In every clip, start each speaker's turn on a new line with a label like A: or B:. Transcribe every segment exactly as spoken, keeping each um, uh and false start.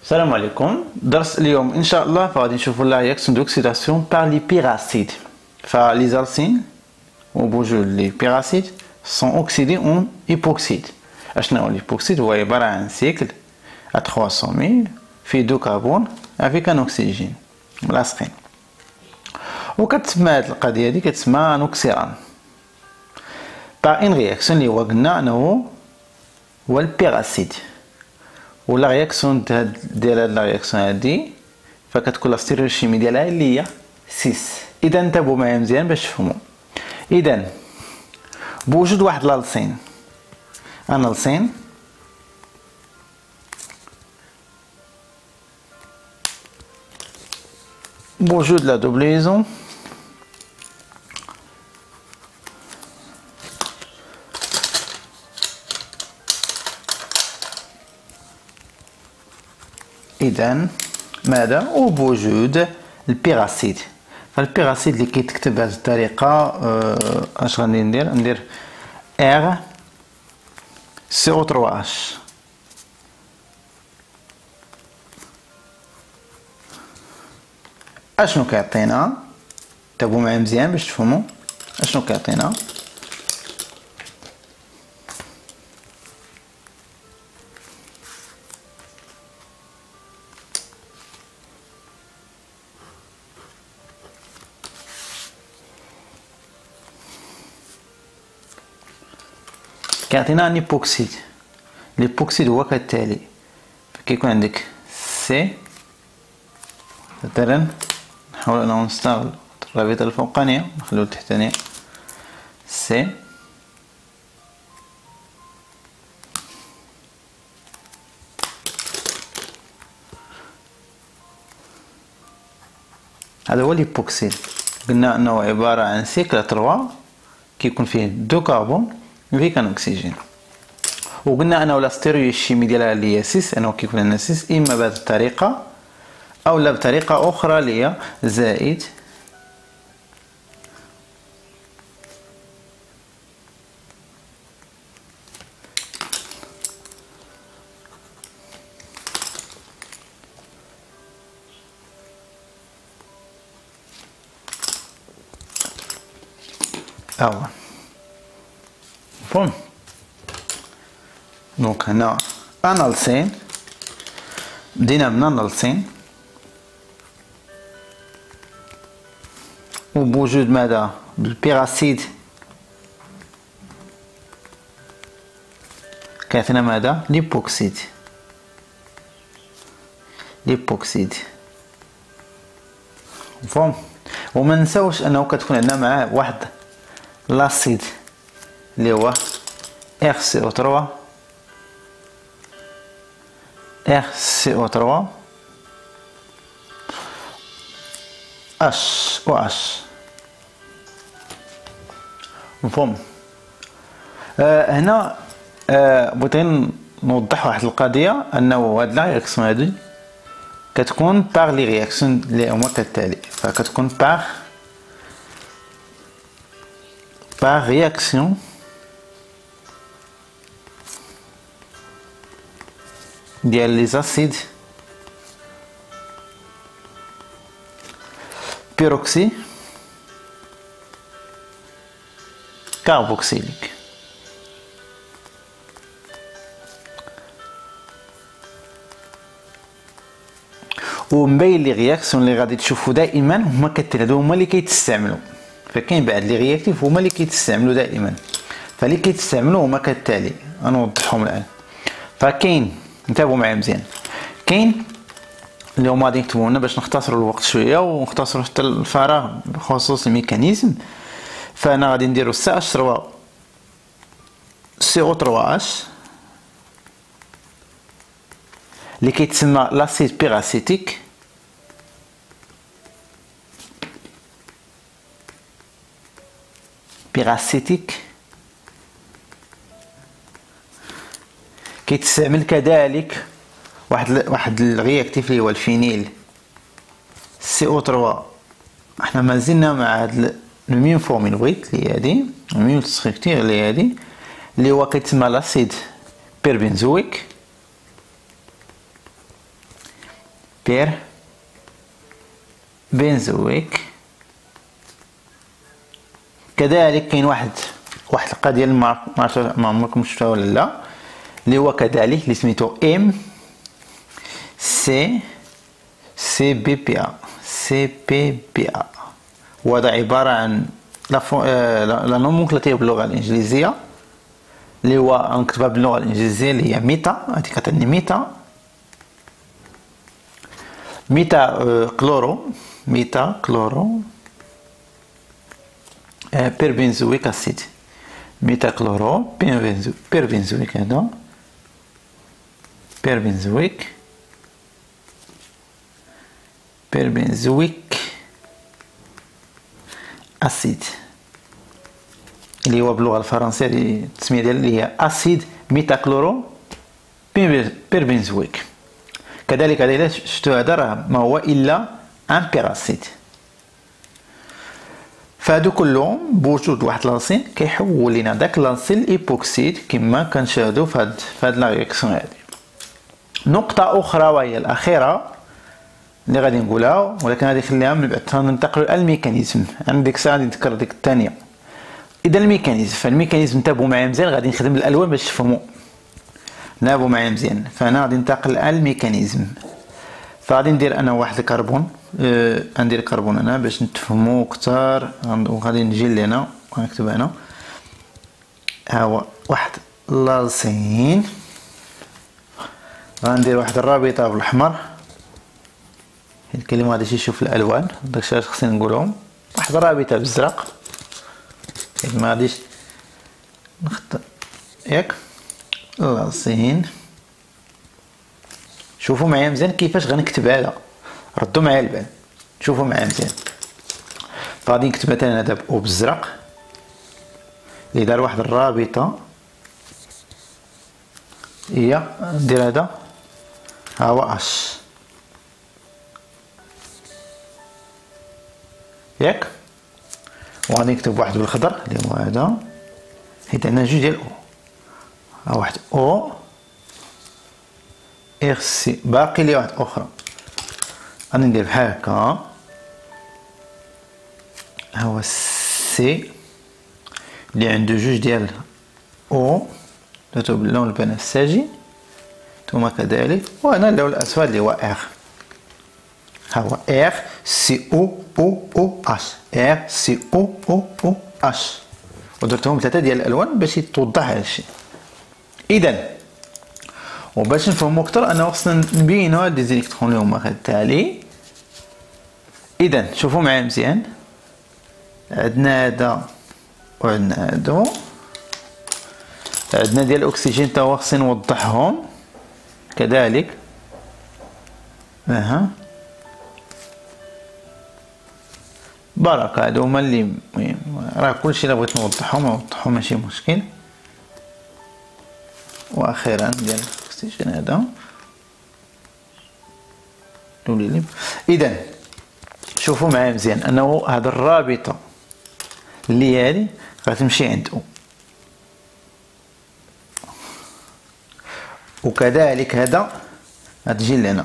A: السلام عليكم. درس اليوم ان شاء الله فغادي نشوفوا لا رياكسيون دوكسيداسيون بار لي بيراسيد. فلي زالسين وبوجود لي بيراسيد سون اوكسيدي اون ايبوكسيد. اشنو هو الايبوكسيد؟ هو عباره عن سيكل ا ثلاثمية ميل في دو كربون افيك ان اوكسيجين ملاصقين، وكتسمى هاد القضيه هادي كتسمى نوكسيران بار ان رياكسيون اللي هو قلنا انه هو البيراسيد. ولا رياكسيون ديال هاد لا رياكسيون هادي فكتكون لا ستيريوشيمي ديالها اللي هي ستة. اذا انتبهوا معايا مزيان باش تفهموا. اذا بوجود واحد لالسين انا لسين بوجود لا دوبليزون إذن ماذا؟ وبوجود البيراسيد. فالبيراسيد اللي كيتكتب بهذه الطريقة أه اش غادي ندير؟ ندير ار سي او ثلاثة اش. اشنو كيعطينا؟ تابعوا معايا مزيان باش تفهموا اشنو كيعطينا. كيعطينا ان ايبوكسيد. الايبوكسيد هو كالتالي، كيكون عندك سي مثلا، نحاول انه نستغل الرابطه الفوقانيه نخليو التحتانيه سي هذا هو الايبوكسيد. قلنا انه عباره عن سيكل ثلاثة كيكون فيه دو كربون فيك ان اكسجين، وقلنا انه لا ستيريوشيمي ديالها اللي هي ستة، انه كيكون عندنا ستة اما بهذه الطريقه او لا بطريقه اخرى اللي هي زائد او بون. دونك هنا انالسين بدينا من انالسين وبوجود ماذا؟ بالبيراسيد كيعطينا ماذا؟ ليبوكسيد. ليبوكسيد فهم. وما نساوش انه كتكون عندنا معاه واحد لاسيد اللي هو ار سي او ثلاثة ار سي او ثلاثة اش او اش مفهوم. آه هنا آه بغيت نوضح واحد القضيه، انه هاد لا رياكسيون هادي كتكون باغ لي رياكسيون اللي هما كالتالي. فكتكون باغ باغ رياكسيون ديال لي زاسيد بيروكسي كاربوكسيليك. ومبين لي رياكسيون اللي غادي تشوفوا دائما هما كالتالي، هادو هما اللي كيتستعملوا. فكاين بعد لي رياكتيف هما اللي كيتستعملوا دائما، فاللي كيتستعملوا هما كالتالي غنوضحهم الان. فكاين انتبهوا معايا مزيان، كاين اللي هما غادي نكتبوا لنا باش نختصروا الوقت شويه ونختصروا حتى الفراغ بخصوص الميكانيزم. فانا غادي نديرو سي اش ثلاثة سي او ثلاثة اش اللي كيتسمى لاسيد بيراسيتيك. بيراسيتيك كيتستعمل كذلك واحد واحد الرياكتيف اللي هو الفينيل سي او ثلاثة. احنا مازلنا مع هاد الميم فورميل بغيت اللي هادي الميم ستركتير اللي هادي اللي هو كيتسمى لاسيد بيربنزويك. بير بنزويك. كذلك كاين واحد واحد القضيه اللي ما عمركم شفتوها ولا لا، اللي هو كذلك اللي سميتو ام سي سي بي بي ا سي بي بي ا. وهذا عباره عن لا لا نومنكلاتير باللغه الانجليزيه، اللي هو نكتبها باللغه الانجليزيه اللي هي ميتا. هذه كتعني ميتا ميتا كلورو ميتا كلورو بيربنزويك اسيد. ميتا كلورو بيربنزويك هذا بيربنزويك بيربنزويك اسيد، اللي هو باللغه الفرنسيه التسميه ديال اللي هي اسيد ميتا كلورو بيربنزويك. كذلك هذا الا شفتو هذا راه ما هو الا ان بيراسيد. فهادو كلهم بوجود واحد لانسين كيحول لينا داك لانسين ايبوكسيد كما كنشاهدوا في هاد في هاد لا رياكسيون هادي. نقطه اخرى وهي الاخيره اللي غادي نقولها، ولكن غادي نخليها من بعد ننتقلوا للميكانيزم. انا ديك الساعه غادي نذكر ديك الثانيه. اذا الميكانيزم، فالميكانيزم انتبهوا معايا مزيان، غادي نخدم الالوان باش تفهموا. نابوا معايا مزيان. فانا غادي ننتقل للميكانيزم. فغادي ندير انا واحد الكربون، أه ندير كربون انا باش نتفهموا اكثر. وغادي نجي لهنا ونكتب هنا ها هو واحد لالسين. غندير واحد الرابطه بالاحمر. الكلمه غادي نشوف الالوان داكشي اللي خصني نقولهم. واحد الرابطه بالزرق، ما غاديش نخدم ياك لالسين. شوفوا معايا مزيان كيفاش غنكتب هذا، ردوا معايا البال، شوفوا معايا مزيان. فغادي نكتب مثلا هذا او بالزرق اللي دار واحد الرابطه، هي ندير هذا ها هو اش ياك. وغادي نكتب واحد بالخضر اللي هو هذا، حيت عندنا جوج ديال او. ها واحد او اغ سي، باقي لي واحد اخرى غادي ندير بحال هكا. ها هو سي اللي عنده جوج ديال او درتو باللون البنفسجي، ثم كذلك. وهنا اللون الاسود اللي هو ار. ها هو ار سي او او او اش، ار سي او او او اش. ودرتهم ثلاثه ديال الالوان باش يتوضح هذا الشيء. اذا وباش نفهموا اكثر انا خصنا نبينوا هاد لي زيليكترون اللي هما كالتالي. اذا شوفوا معايا مزيان، عندنا هذا وعندنا هادو، عندنا ديال الاكسجين تا هو خصني نوضحهم كذلك. اها بركه هادو هما اللي المهم، راه كلشي اللي بغيت نوضحهم نوضحهم ماشي مشكل. واخيرا ديال الاكسجين هذا لولي. اذا شوفوا معايا مزيان انه هذا الرابطه اللي هذه غتمشي عند او، وكذلك هذا غتجي لهنا.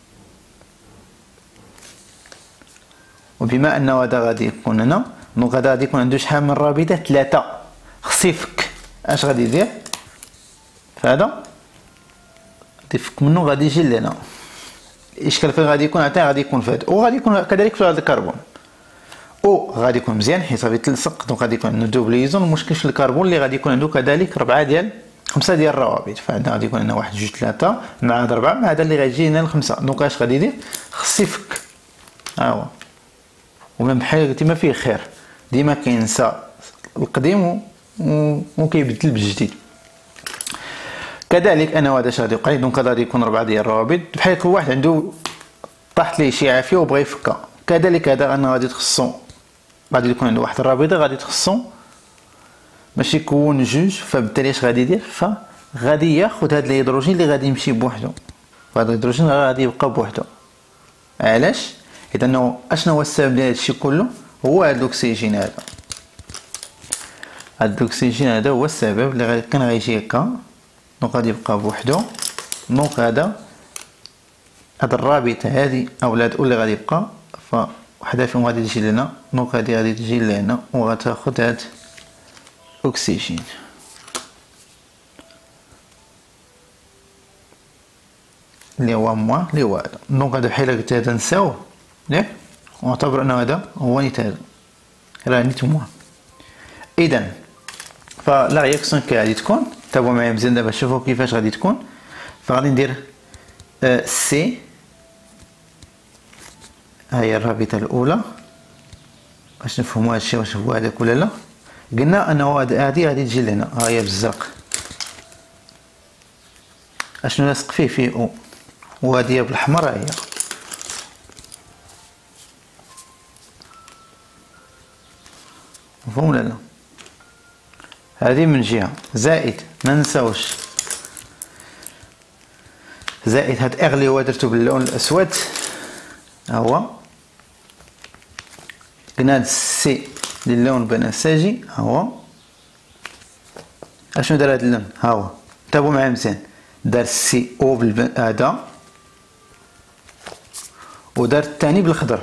A: وبما انه هذا غادي يكون هنا، دونك هذا غادي يكون عنده شحال من رابطه؟ ثلاثه. خصو يفك. اش غادي يدير؟ فهذا غادي يفك منه، غادي يجي لهنا. الاشكال فين غادي يكون؟ عطيه غادي يكون في هذا، وغادي يكون كذلك في هذا الكربون. او غادي يكون مزيان حيت غادي يتلصق، دونك غادي يكون عنده دوبليزون. المشكل في الكربون اللي غادي يكون عنده كذلك ربعه ديال خمسه ديال الروابط. فعندنا غادي يكون عندنا واحد جوج ثلاثه مع هذا ربعه مع هذا اللي غيجي هنا الخمسه. دونك اش غادي يدير؟ خص يفك. ها هو. ومن بحال قلتي ما فيه خير، ديما كينسى القديم وكيبدل بالجديد. كذلك انا هذا اش غادي يوقع؟ دونك غادي يكون ربعه ديال الروابط بحال كل واحد عنده طاحت ليه شي عافيه وبغى يفكها. كذلك هذا انا غادي تخصو غادي يكون عنده واحد الرابطه غادي تخصو باش يكون جوج. فبالتالي اش غادي يدير؟ فغادي ياخذ هذا الهيدروجين اللي غادي يمشي بوحدو، فهذا الهيدروجين غادي يبقى بوحدو. علاش؟ حيت انه اشنو هو السبب ديال هادشي كله؟ هو هذا الاكسجين هذا. هذا الاكسجين هذا هو السبب اللي كان غيجي هكا، دونك غادي يبقى بوحدو. دونك هذا هاد الرابطة هادي أولاد اللي غادي يبقى فوحدة فيهم غادي تجي لنا، دونك هادي غادي تجي لهنا وغتاخد هاد أكسجين. اللي هو موان اللي هو هذا، دونك هذا بحال قلت هذا نساوه ياك ونعتبر أن هذا هو نيت هذا راه نيت موان. إذا فلا رياكسيون كي غادي تكون تابعوا معايا مزيان دابا شوفوا كيفاش غادي تكون. فغادي ندير أه سي، ها هي الرابطة الأولى باش نفهموا هادشي واش هو هذاك ولا لا. قلنا أنه هادي غادي تجي لهنا، ها هي بالزرق اشنو لاصق فيه فيه أو، وهادي بالأحمر ها هي. مفهوم ولا لا؟ هذه من جهة، زائد ما ننساوش زائد هاد اغ اللي هو درتو باللون الاسود ها هو. قلنا هاد سي للون البنفسجي ها هو. اشنو دار هاد اللون ها هو، تابعوا معايا مزيان، دار سي او هذا ودار الثاني بالخضر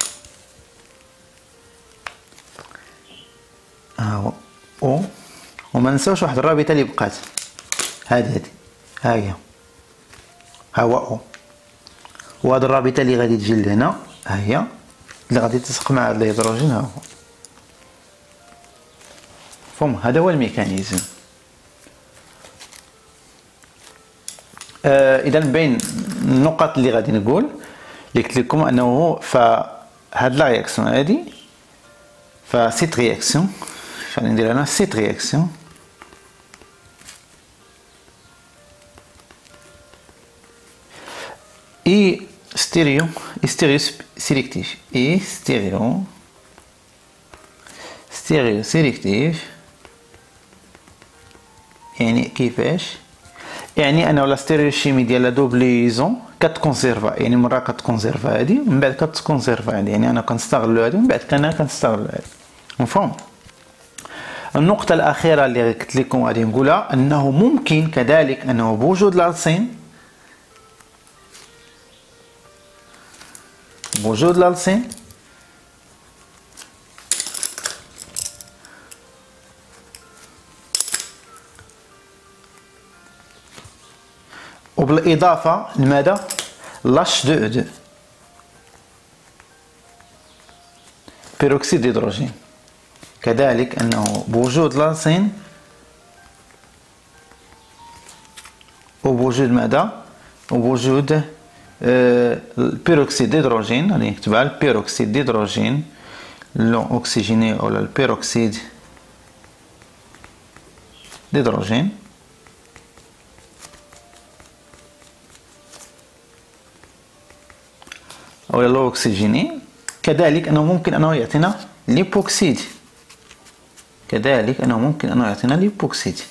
A: ها هو او. وما ننساوش واحد الرابطه اللي بقات هذه هذه ها هي ها هو او، وهاد الرابطه اللي غادي تجي لهنا ها هي اللي غادي تلصق مع هاد الهيدروجين ها هو. فهم هذا هو الميكانيزم. آه اذا بين النقط اللي غادي نقول اللي قلت لكم انه فهاد لا رياكسيون هادي فسيت رياكسيون غادي ندير انا سيت رياكسيون اي ستيريو ستيريو سيليكتيف اي ستيريو ستيريو سيليكتيف. يعني كيفاش؟ يعني انه لا ستيريوشيمي ديال لا دوبليزون كتكونسيرفا، يعني مره كتكونسيرفا هادي ومن بعد كتكونسيرفا هادي، يعني انا كنستغلو هادي ومن بعد انا كنستغلو هادي. مفهوم؟ النقطة الأخيرة اللي قلت لكم غادي نقولها أنه ممكن كذلك أنه بوجود الألسين بوجود الألسين وبالإضافة لماذا؟ لاش دو دو بيروكسيد الهيدروجين. كذلك أنه بوجود الألسين وبوجود ماذا؟ وبوجود آه البيروكسيد الهيدروجين، غادي نكتبها البيروكسيد الهيدروجين لون أكسجيني ولا البيروكسيد الهيدروجين أو لون أكسجيني. كذلك أنه ممكن أنه يعطينا ليبوكسيد، كذلك أنه ممكن أنه يعطينا ليبوكسيد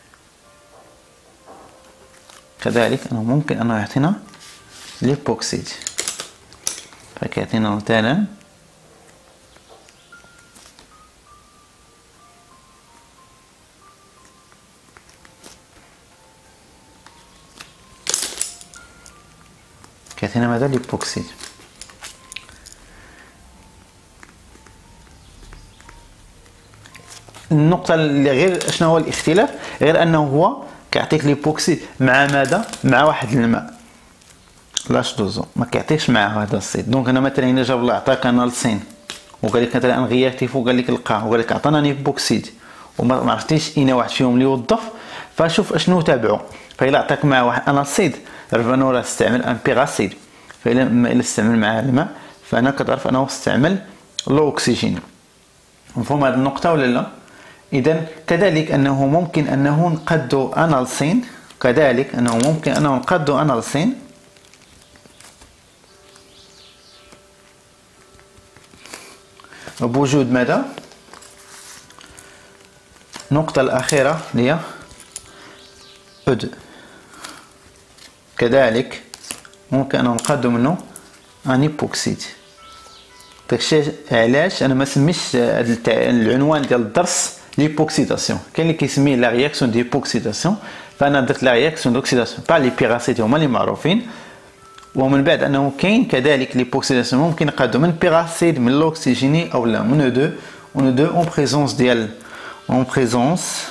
A: كذلك أنه ممكن أنه يعطينا ليبوكسيد. فكيعطينا مثلا كيعطينا ماذا؟ ليبوكسيد. النقطة اللي غير شنو هو الاختلاف، غير أنه هو كيعطيك ليبوكسيد مع ماذا؟ مع واحد الماء لاش دوزو، ما كيعطيكش مع هذا الصيد. دونك انا مثلا الا جاب الله عطاك انا لسين وقال لك مثلا ان رياكتيف وقال لك القاع وقال لك عطانا ليبوكسيد وما عرفتيش اين واحد فيهم اللي يوظف، فشوف اشنو تابعوا. فإلا عطاك مع واحد اناسيد راه راه استعمل ان بيغاسيد، فإلا الا استعمل معاه الماء فانا كتعرف انه استعمل لو اكسجين. مفهوم هذه النقطة ولا لا؟ إذا كذلك أنه ممكن أنه نقدو أنالسين، كذلك أنه ممكن أنه نقدو أنالسين بوجود ماذا؟ النقطة الأخيرة اللي هي أود، كذلك ممكن أن نقدو منه أن إيبوكسيد. داكشي علاش أنا ما سميتش العنوان ديال الدرس ليبوكسيداسيون، كاين اللي كيسميه لا رياكسيون ديبوكسيداسيون، فانا درت لا رياكسيون دوكسيداسيون با لي بيغاسيد هما اللي معروفين ومن بعد انه كاين كذلك ليبوكسيداسيون ممكن نقادو من بيراسيد من لوكسيجيني او لا من او دو او دو اون بريزونس ديال اون بريزونس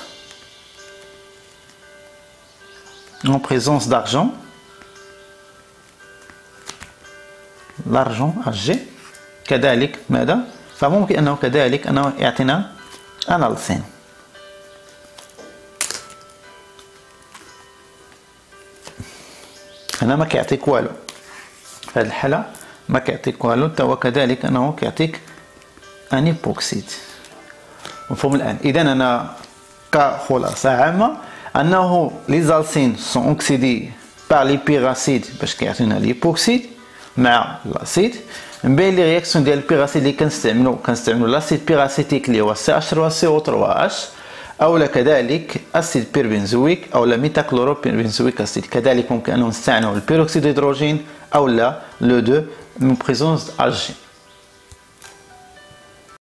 A: اون بريزونس d'argent l'argent Ag كذلك ماذا؟ فممكن انه كذلك انه يعطينا انالسين. هنا ما كيعطيك والو في هذه الحالة ما كيعطيك والو تا هو كذلك انه كيعطيك ان ايبوكسيد. مفهوم الان؟ اذا انا كخلاصة عامة انه لي زالسين سون اوكسيدي بار لي بيراسيد باش كيعطينا ليبوكسيد مع لاسيد. من بين لي رياكسيون ديال البيراسيد اللي كنستعملو كنستعملو لاسيد بيراسيتيك اللي هو سي اش ثلاثة سي او ثلاثة اش اولا كذلك اسيد بيربنزويك اولا ميتاكلورو بيربنزويك اسيد. كذلك ممكن ان نستعملو البيروكسيد هيدروجين اولا لو دو من بريزونس اج.